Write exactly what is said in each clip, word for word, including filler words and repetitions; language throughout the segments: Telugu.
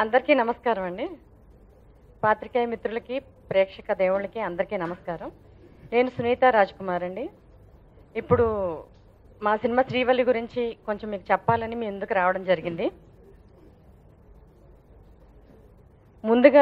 అందరికీ నమస్కారం అండి. పాత్రికేయ మిత్రులకి, ప్రేక్షక దేవుళ్ళకి అందరికీ నమస్కారం. నేను సునీత రాజ్కుమార్ అండి. ఇప్పుడు మా సినిమా శ్రీవల్లి గురించి కొంచెం మీకు చెప్పాలని మీ ముందుకు రావడం జరిగింది. ముందుగా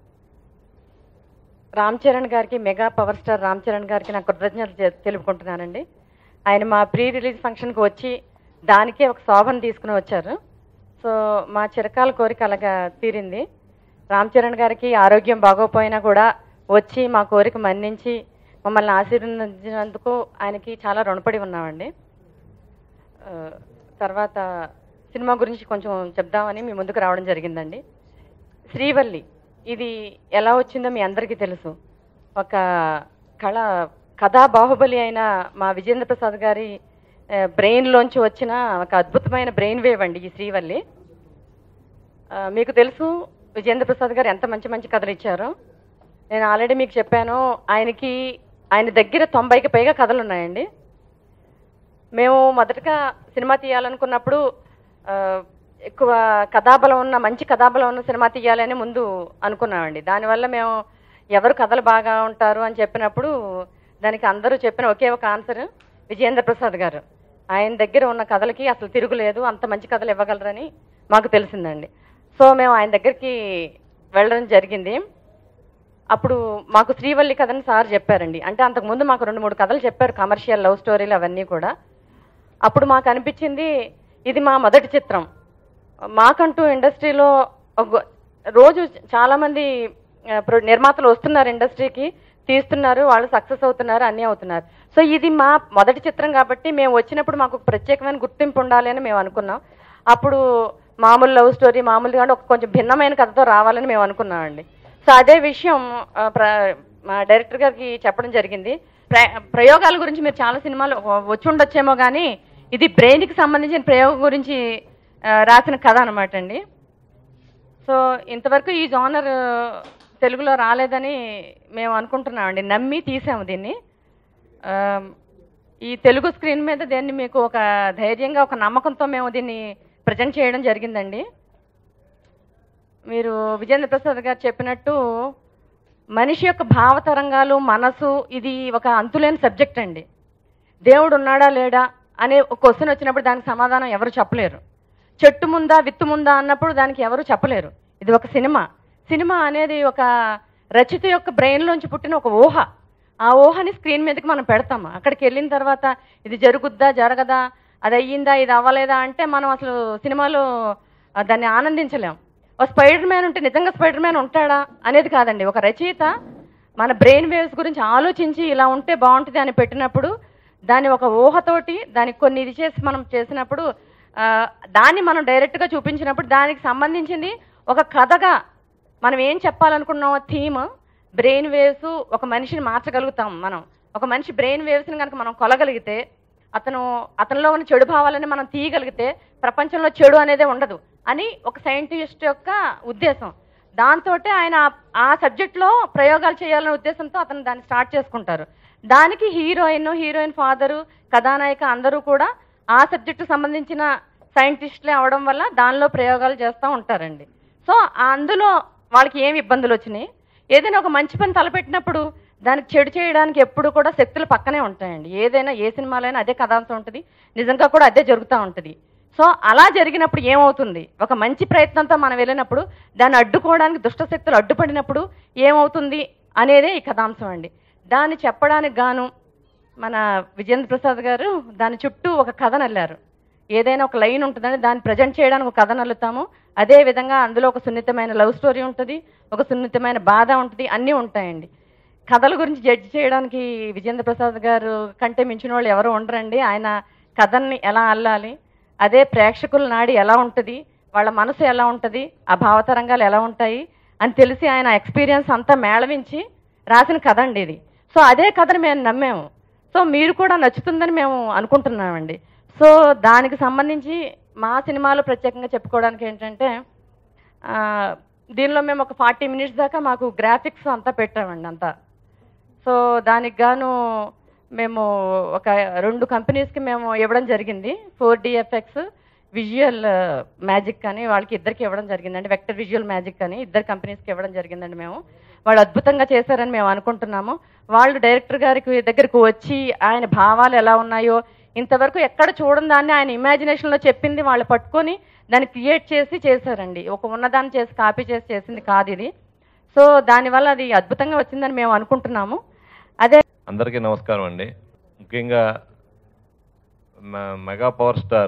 రామ్ చరణ్ గారికి, mega power star Ram Charan గారికి నా కృతజ్ఞతలు తెలుపుకుంటున్నానండి. ఆయన మా ప్రీ రిలీజ్ ఫంక్షన్కి వచ్చి దానికే ఒక శోభను తీసుకుని వచ్చారు. సో మా చిరకాల కోరిక అలాగా తీరింది. రామ్ చరణ్ గారికి ఆరోగ్యం బాగోపోయినా కూడా వచ్చి మా కోరిక మన్నించి మమ్మల్ని ఆశీర్వదించినందుకు ఆయనకి చాలా రుణపడి ఉన్నామండి. తర్వాత సినిమా గురించి కొంచెం చెప్దామని మీ ముందుకు రావడం జరిగిందండి. శ్రీవల్లి ఇది ఎలా వచ్చిందో మీ అందరికీ తెలుసు. ఒక కళ కథా బాహుబలి అయిన మా విజేంద్ర ప్రసాద్ గారి బ్రెయిన్లోంచి వచ్చిన ఒక అద్భుతమైన బ్రెయిన్ వేవ్ అండి ఈ శ్రీవల్లి. మీకు తెలుసు విజేంద్ర ప్రసాద్ గారు ఎంత మంచి మంచి కథలు ఇచ్చారో. నేను ఆల్రెడీ మీకు చెప్పాను, ఆయనకి ఆయన దగ్గర తొంభైకి పైగా కథలు ఉన్నాయండి. మేము మొదటగా సినిమా తీయాలనుకున్నప్పుడు ఎక్కువ కథాబలం ఉన్న మంచి కథాబలం ఉన్న సినిమా తీయాలని ముందు అనుకున్నామండి. దానివల్ల మేము ఎవరు కథలు బాగా ఉంటారు అని చెప్పినప్పుడు దానికి అందరూ చెప్పిన ఒకే ఒక ఆన్సర్ విజేంద్ర ప్రసాద్ గారు. ఆయన దగ్గర ఉన్న కథలకి అసలు తిరుగులేదు, అంత మంచి కథలు ఇవ్వగలరని మాకు తెలిసిందండి. సో మేము ఆయన దగ్గరికి వెళ్ళడం జరిగింది. అప్పుడు మాకు శ్రీవల్లి కథని సార్ చెప్పారండి. అంటే అంతకుముందు మాకు రెండు మూడు కథలు చెప్పారు, కమర్షియల్ లవ్ స్టోరీలు అవన్నీ కూడా. అప్పుడు మాకు అనిపించింది ఇది మా మొదటి చిత్రం. మాకంటూ ఇండస్ట్రీలో రోజు చాలామంది నిర్మాతలు వస్తున్నారు ఇండస్ట్రీకి, తీస్తున్నారు, వాళ్ళు సక్సెస్ అవుతున్నారు, అన్నీ అవుతున్నారు. సో ఇది మా మొదటి చిత్రం కాబట్టి మేము వచ్చినప్పుడు మాకు ప్రత్యేకమైన గుర్తింపు ఉండాలి అని మేము అనుకున్నాం. అప్పుడు మామూలు లవ్ స్టోరీ మామూలుగా అంటే ఒక కొంచెం భిన్నమైన కథతో రావాలని మేము అనుకున్నామండి. సో అదే విషయం మా డైరెక్టర్ గారికి చెప్పడం జరిగింది. ప్రయోగాల గురించి మీరు చాలా సినిమాలు వచ్చి ఉండొచ్చేమో కానీ ఇది బ్రెయిన్కి సంబంధించిన ప్రయోగం గురించి రాసిన కథ అనమాట అండి. సో ఇంతవరకు ఈ జోనర్ తెలుగులో రాలేదని మేము అనుకుంటున్నామండి, నమ్మి తీసాము దీన్ని. ఈ తెలుగు స్క్రీన్ మీద దీన్ని మీకు ఒక ధైర్యంగా ఒక నమ్మకంతో మేము దీన్ని ప్రజెంట్ చేయడం జరిగిందండి. మీరు విజేంద్ర ప్రసాద్ గారు చెప్పినట్టు మనిషి యొక్క భావతరంగాలు, మనసు ఇది ఒక అంతులేని సబ్జెక్ట్ అండి. దేవుడు ఉన్నాడా లేడా అనే ఒక క్వశ్చన్ వచ్చినప్పుడు దానికి సమాధానం ఎవరు చెప్పలేరు. చెట్టు ముందా విత్తు ముందా అన్నప్పుడు దానికి ఎవరు చెప్పలేరు. ఇది ఒక సినిమా. సినిమా అనేది ఒక రచయిత యొక్క బ్రెయిన్లోంచి పుట్టిన ఒక ఊహ. ఆ ఊహని స్క్రీన్ మీదకి మనం పెడతాము. అక్కడికి వెళ్ళిన తర్వాత ఇది జరుగుద్దా జరగదా, అది అయ్యిందా ఇది అవ్వలేదా అంటే మనం అసలు సినిమాలో దాన్ని ఆనందించలేం. ఒక స్పైడర్ మ్యాన్ ఉంటే నిజంగా స్పైడర్ మ్యాన్ ఉంటాడా అనేది కాదండి. ఒక రచయిత మన బ్రెయిన్ వేవ్స్ గురించి ఆలోచించి ఇలా ఉంటే బాగుంటుంది అని పెట్టినప్పుడు దాన్ని ఒక ఊహతోటి దానికి కొన్ని ఇది చేసి మనం చేసినప్పుడు దాన్ని మనం డైరెక్ట్గా చూపించినప్పుడు దానికి సంబంధించింది ఒక కథగా మనం ఏం చెప్పాలనుకున్నామో థీమ్ బ్రెయిన్ వేవ్స్ ఒక మనిషిని మార్చగలుగుతాం. మనం ఒక మనిషి బ్రెయిన్ వేవ్స్ని కనుక మనం కొలగలిగితే, అతను అతనిలో ఉన్న చెడు భావాలని మనం తీయగలిగితే ప్రపంచంలో చెడు అనేదే ఉండదు అని ఒక సైంటిస్ట్ యొక్క ఉద్దేశం. దాంతో ఆయన ఆ సబ్జెక్ట్లో ప్రయోగాలు చేయాలనే ఉద్దేశంతో అతను దాన్ని స్టార్ట్ చేసుకుంటారు. దానికి హీరోయిన్, హీరోయిన్ ఫాదరు, కథానాయిక అందరూ కూడా ఆ సబ్జెక్టుకు సంబంధించిన సైంటిస్టులే అవడం వల్ల దానిలో ప్రయోగాలు చేస్తూ ఉంటారండి. సో అందులో వాళ్ళకి ఏమి ఇబ్బందులు వచ్చినాయి, ఏదైనా ఒక మంచి పని తలపెట్టినప్పుడు దానికి చెడు చేయడానికి ఎప్పుడు కూడా శక్తులు పక్కనే ఉంటాయండి. ఏదైనా ఏ సినిమాలో అయినా అదే కథాంశం ఉంటుంది, నిజంగా కూడా అదే జరుగుతూ ఉంటుంది. సో అలా జరిగినప్పుడు ఏమవుతుంది, ఒక మంచి ప్రయత్నంతో మనం వెళ్ళినప్పుడు దాన్ని అడ్డుకోవడానికి దుష్టశక్తులు అడ్డుపడినప్పుడు ఏమవుతుంది అనేదే ఈ కథాంశం అండి. దాన్ని చెప్పడానికి గాను మన విజేంద్ర ప్రసాద్ గారు దాని చుట్టూ ఒక కథ నల్లారు. ఏదైనా ఒక లైన్ ఉంటుందని దాన్ని ప్రజెంట్ చేయడానికి ఒక కథ నల్లుతాము. అదేవిధంగా అందులో ఒక సున్నితమైన లవ్ స్టోరీ ఉంటుంది, ఒక సున్నితమైన బాధ ఉంటుంది, అన్నీ ఉంటాయండి. కథల గురించి జడ్జి చేయడానికి విజేంద్ర ప్రసాద్ గారు కంటే మించిన వాళ్ళు ఎవరు ఉండరండి. ఆయన కథల్ని ఎలా అల్లాలి, అదే ప్రేక్షకుల నాడి ఎలా ఉంటుంది, వాళ్ళ మనసు ఎలా ఉంటుంది, ఆ భావతరంగాలు ఎలా ఉంటాయి అని తెలిసి ఆయన ఎక్స్పీరియన్స్ అంతా మేళవించి రాసిన కథ అండి ఇది. సో అదే కథని మేము నమ్మాము. సో మీరు కూడా నచ్చుతుందని మేము అనుకుంటున్నామండి. సో దానికి సంబంధించి మా సినిమాలో ప్రత్యేకంగా చెప్పుకోవడానికి ఏంటంటే, దీనిలో మేము ఒక ఫార్టీ మినిట్స్ దాకా మాకు గ్రాఫిక్స్ అంతా పెట్టామండి అంతా. సో దానికి గాను మేము ఒక రెండు కంపెనీస్కి మేము ఇవ్వడం జరిగింది. Four D effects, visual magic అని వాళ్ళకి ఇద్దరికి ఇవ్వడం జరిగిందండి. వెక్టర్ విజువల్ మ్యాజిక్ అని ఇద్దరు కంపెనీస్కి ఇవ్వడం జరిగిందండి. మేము వాళ్ళు అద్భుతంగా చేశారని మేము అనుకుంటున్నాము. వాళ్ళు డైరెక్టర్ గారికి దగ్గరకు వచ్చి ఆయన భావాలు ఎలా ఉన్నాయో ఇంతవరకు ఎక్కడ చూడని దాన్ని ఆయన ఇమాజినేషన్లో చెప్పింది వాళ్ళు పట్టుకొని దాన్ని క్రియేట్ చేసి చేశారండి. ఒక ఉన్నదాన్ని చేసి కాపీ చేసి చేసింది కాదు ఇది. సో దానివల్ల అది అద్భుతంగా వచ్చిందని మేము అనుకుంటున్నాము. అదే అందరికీ నమస్కారం అండి. ముఖ్యంగా mega power star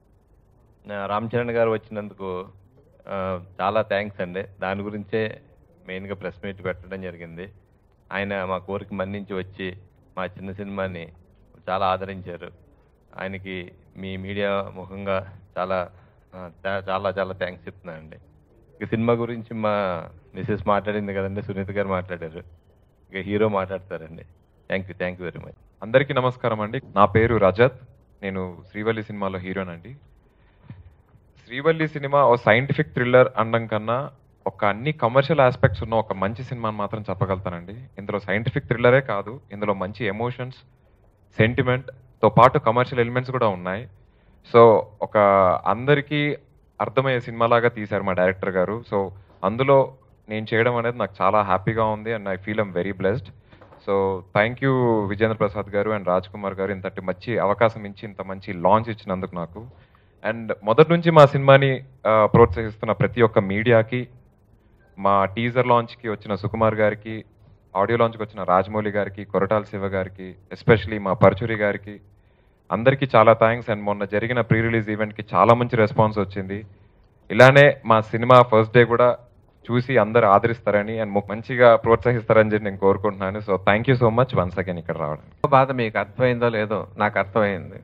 Ram Charan గారు వచ్చినందుకు చాలా థ్యాంక్స్ అండి. దాని గురించే మెయిన్గా ప్రెస్ మీట్ పెట్టడం జరిగింది. ఆయన మా కోరిక మన్నించి వచ్చి మా చిన్న సినిమాని చాలా ఆదరించారు. ఆయనకి మీ మీడియా ముఖంగా చాలా చాలా చాలా థ్యాంక్స్ చెప్తున్నానండి. ఇక సినిమా గురించి మా మిసెస్ మాట్లాడింది కదండి, సునీత గారు మాట్లాడారు. ఇక హీరో మాట్లాడతారండి. Thank you thank you very much. అందరికీ నమస్కారం అండి. నా పేరు రజత్. నేను శ్రీవల్లి సినిమాలో హీరోనండి. శ్రీవల్లి సినిమా ఓ సైంటిఫిక్ థ్రిల్లర్ అనడం కన్నా ఒక అన్ని కమర్షియల్ ఆస్పెక్ట్స్ ఉన్న ఒక మంచి సినిమాని మాత్రం చెప్పగలుగుతానండి. ఇందులో సైంటిఫిక్ థ్రిల్లరే కాదు, ఇందులో మంచి ఎమోషన్స్, సెంటిమెంట్తో పాటు కమర్షియల్ ఎలిమెంట్స్ కూడా ఉన్నాయి. సో ఒక అందరికీ అర్థమయ్యే సినిమాలాగా తీశారు మా డైరెక్టర్ గారు. సో అందులో నేను చేయడం అనేది నాకు చాలా హ్యాపీగా ఉంది and I feel I'm very blessed. So thank you Vijendra Prasad గారు అండ్ రాజ్ కుమార్ గారు ఇంతటి మంచి అవకాశం ఇచ్చి ఇంత మంచి లాంచ్ ఇచ్చినందుకు నాకు. అండ్ మొదటి నుంచి మా సినిమాని ప్రోత్సహిస్తున్న ప్రతి ఒక్క మీడియాకి, మా టీజర్ లాంచ్కి వచ్చిన సుకుమార్ గారికి, ఆడియో లాంచ్కి వచ్చిన రాజమౌళి గారికి, కొరటాల శివ గారికి, ఎస్పెషలీ మా పరచూరి గారికి అందరికీ చాలా థ్యాంక్స్. అండ్ మొన్న జరిగిన ప్రీ రిలీజ్ ఈవెంట్కి చాలా మంచి రెస్పాన్స్ వచ్చింది. ఇలానే మా సినిమా ఫస్ట్ డే కూడా చూసి అందరు ఆదరిస్తారని అండ్ మంచిగా ప్రోత్సహిస్తారని చెప్పి నేను కోరుకుంటున్నాను. So thank you so much once again ఇక్కడ రావడానికి. బాధ మీకు అర్థమైందో లేదో నాకు అర్థమైంది.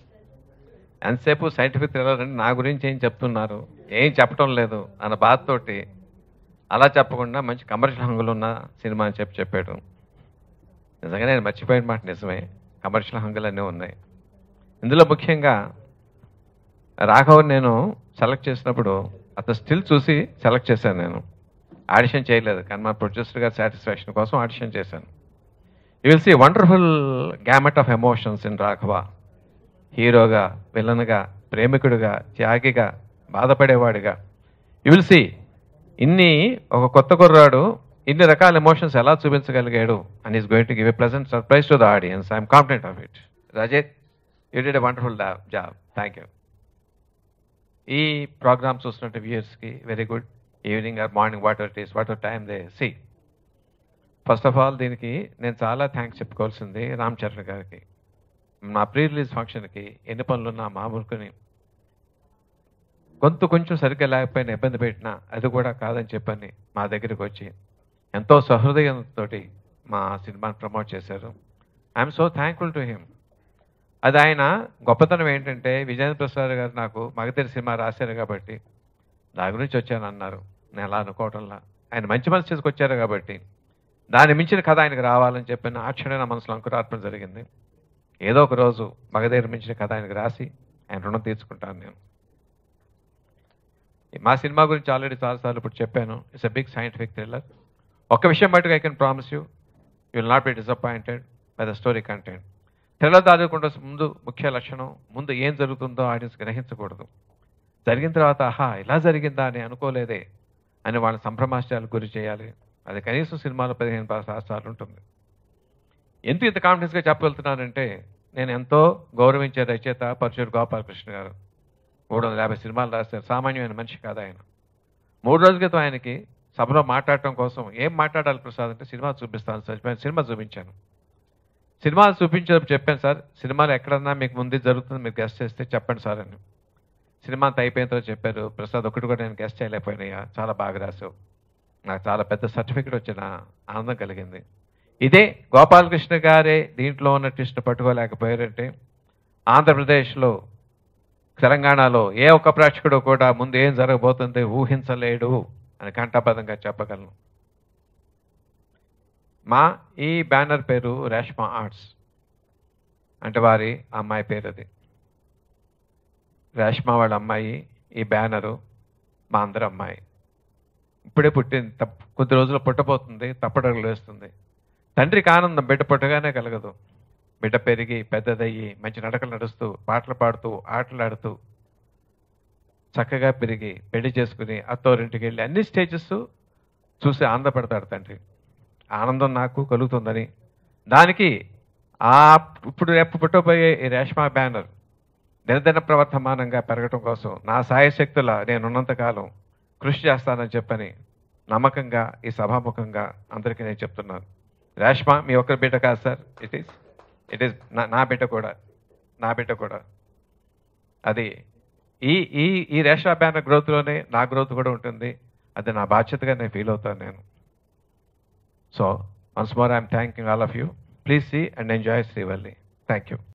ఎంతసేపు సైంటిఫిక్ థ్రిల్లర్ అంటే నా గురించి ఏం చెప్తున్నారు, ఏం చెప్పడం లేదు అన్న బాధతోటి అలా చెప్పకుండా మంచి కమర్షియల్ హంగులు ఉన్న సినిమా అని చెప్పి చెప్పాడు. నిజంగా నేను మర్చిపోయిన మాట నిజమే, కమర్షియల్ హంగులు అన్నీ ఉన్నాయి. ఇందులో ముఖ్యంగా రాఘవన్ నేను సెలెక్ట్ చేసినప్పుడు అతను స్టిల్ చూసి సెలెక్ట్ చేశాను. నేను ఆడిషన్ చేయలేదు, కానీ మా ప్రొడ్యూసర్ గారి సాటిస్ఫాక్షన్ కోసం ఆడిషన్ చేశాను. You will see wonderful gamut of emotions in Raghava. హీరోగా, విలన్గా, ప్రేమికుడిగా, త్యాగిగా, బాధపడేవాడిగా. యూ విల్ సీ ఇన్ని ఒక కొత్త కుర్రాడు ఇన్ని రకాల ఎమోషన్స్ ఎలా చూపించగలిగాడు and is going to give a pleasant surprise to the audience. I'm confident of it. Rajit, you did a wonderful job. Thank you. ఈ ప్రోగ్రామ్ చూస్తున్నట్టు వ్యూయర్స్కి very good evening or morning whatever it is, whatever time they see. First of all దీనికి నేను చాలా థ్యాంక్స్ చెప్పుకోవాల్సింది రామ్ చరణ్ గారికి. నా ప్రీ రిలీజ్ ఫంక్షన్కి ఎన్ని పనులున్నా మామూలుకొని గొంతు కొంచెం సరిగ్గా లేకపోయినా ఇబ్బంది పెట్టినా అది కూడా కాదని చెప్పని మా దగ్గరికి వచ్చి ఎంతో సహృదయంతో మా సినిమాని ప్రమోట్ చేశారు. I'm so thankful to him. అది ఆయన గొప్పతనం ఏంటంటే విజేంద్ర ప్రసాద్ గారు నాకు మగధీర సినిమా రాశారు కాబట్టి దాని గురించి వచ్చాను అన్నారు. నేను అలా అనుకోవటంలా ఆయన మంచి మనసు చేసుకొచ్చారు కాబట్టి దాన్ని మించిన కథ ఆయనకు రావాలని చెప్పిన ఆ క్షణం నా మనసులో అంకురార్పణ జరిగింది. ఏదో ఒక రోజు మగధీర మించిన కథ ఆయనకు రాసి ఆయన రుణం తీర్చుకుంటాను నేను. మా సినిమా గురించి ఆల్రెడీ చాలాసార్లు ఇప్పుడు చెప్పాను. It's a big scientific thriller. ఒక్క విషయం మటుకు I can promise you, you will not be disappointed by the story content. Thriller దాదుకుంటే ముందు ముఖ్య లక్షణం ముందు ఏం జరుగుతుందో ఆడియన్స్ గ్రహించకూడదు. జరిగిన తర్వాత ఆహా ఇలా జరిగిందా అని అనుకోలేదే అని వాళ్ళ సంభ్రమాశ్చర్యాలకు గురి చేయాలి. అది కనీసం సినిమాలో పదిహేను శాస్త్రాలు ఉంటుంది. ఎందుకు ఇంత కాన్ఫిడెన్స్గా చెప్పగలుగుతున్నానంటే నేను ఎంతో గౌరవించే రచయిత పరచూరి గోపాలకృష్ణ గారు. మూడు వందల యాభై సినిమాలు రాశారు. సామాన్యమైన మనిషి కాదు ఆయన. మూడు రోజుల క్రితం ఆయనకి సభలో మాట్లాడటం కోసం ఏం మాట్లాడాలి ప్రసాద్ అంటే సినిమా చూపిస్తాను సార్. సినిమా చూపించాను. సినిమాలు చూపించేటప్పుడు చెప్పాను సార్ సినిమాలు ఎక్కడన్నా మీకు ముందు జరుగుతుంది మీరు గెస్ట్ చేస్తే చెప్పండి సార్ అని. సినిమా అంతా అయిపోయిన తర్వాత చెప్పారు ప్రసాద్ ఒకటి కూడా నేను గెస్ట్ చేయలేకపోయినాయా, చాలా బాగా రాసావు, నాకు చాలా పెద్ద సర్టిఫికెట్ వచ్చిన ఆనందం కలిగింది. ఇదే గోపాలకృష్ణ గారే దీంట్లో ఉన్న ట్విస్ట్ పట్టుకోలేకపోయారంటే ఆంధ్రప్రదేశ్లో తెలంగాణలో ఏ ఒక్క ప్రేక్షకుడు కూడా ముందు ఏం జరగబోతుంది ఊహించలేడు అని ఘంటాపదంగా చెప్పగలను. మా ఈ బ్యానర్ పేరు రేష్మా ఆర్ట్స్, అంటే వారి అమ్మాయి పేరు అది. రేష్మా వాళ్ళ అమ్మాయి, ఈ బ్యానరు మా అందరి అమ్మాయి. ఇప్పుడే పుట్టింది, తప్ప కొద్ది రోజులు పుట్టబోతుంది, తప్పడగలు వేస్తుంది. తండ్రికి ఆనందం బిడ్డ పుట్టగానే కలగదు. బిడ్డ పెరిగి పెద్దదయ్యి మంచి నడకలు నడుస్తూ పాటలు పాడుతూ ఆటలాడుతూ చక్కగా పెరిగి పెళ్లి చేసుకుని అత్తోరింటికి వెళ్ళి అన్ని స్టేజెస్ చూసి ఆనందపడతాడు తండ్రి. ఆనందం నాకు కలుగుతుందని, దానికి ఆ ఇప్పుడు రేపు పుట్టబోయే ఈ రేష్మా బ్యానర్ దినదిన ప్రవర్తమానంగా పెరగటం కోసం నా సాయశక్తుల నేనున్నంతకాలం కృషి చేస్తానని చెప్పని నమ్మకంగా ఈ సభాముఖంగా అందరికీ నేను చెప్తున్నాను. రేష్మా మీ ఒక్కరి బిడ్డ కాదు sir, it is it is నా బిడ్డ కూడా, నా బిడ్డ కూడా. అది ఈ ఈ ఈ రేష్మా బ్యానర్ గ్రోత్లోనే నా గ్రోత్ కూడా ఉంటుంది. అది నా బాధ్యతగా నేను ఫీల్ అవుతాను నేను. So once more I'm thanking all of you. Please see and enjoy Srivalli. Thank you.